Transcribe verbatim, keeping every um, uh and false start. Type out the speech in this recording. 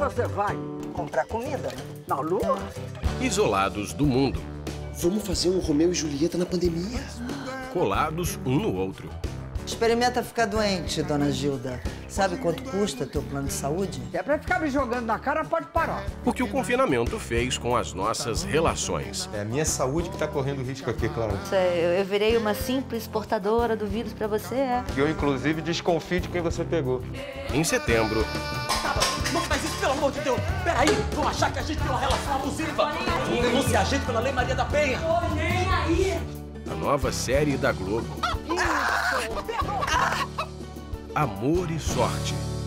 você vai? Comprar comida. Na Lua? Isolados do mundo. Vamos fazer um Romeu e Julieta na pandemia. Colados um no outro. Experimenta ficar doente, dona Gilda. Sabe quanto custa teu plano de saúde? Se é pra ficar me jogando na cara, pode parar. O que o confinamento fez com as nossas relações. É a minha saúde que tá correndo risco aqui, claro. Eu virei uma simples portadora do vírus pra você, é? Eu, inclusive, desconfio de quem você pegou. Em setembro... Não faz isso, pelo amor de Deus! Peraí, vão achar que a gente tem uma relação abusiva! Denúncia a gente pela Lei Maria da Penha! Tô nem aí! A nova série da Globo. Amor e Sorte.